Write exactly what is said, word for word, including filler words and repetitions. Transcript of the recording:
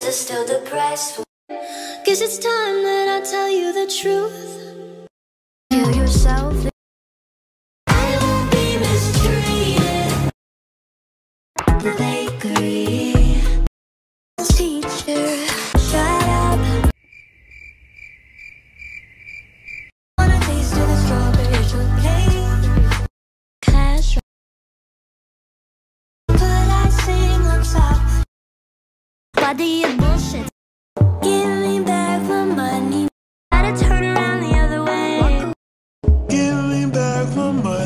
are still depressed. Guess it's time that I tell you the truth. Kill yourself. I won't be mistreated. The bakery teacher, shut up. Wanna taste of the strawberry shortcake. Cash. But I sing on top. Why do you bullshit? Give me back my money. Gotta turn around the other way. Give me back my money.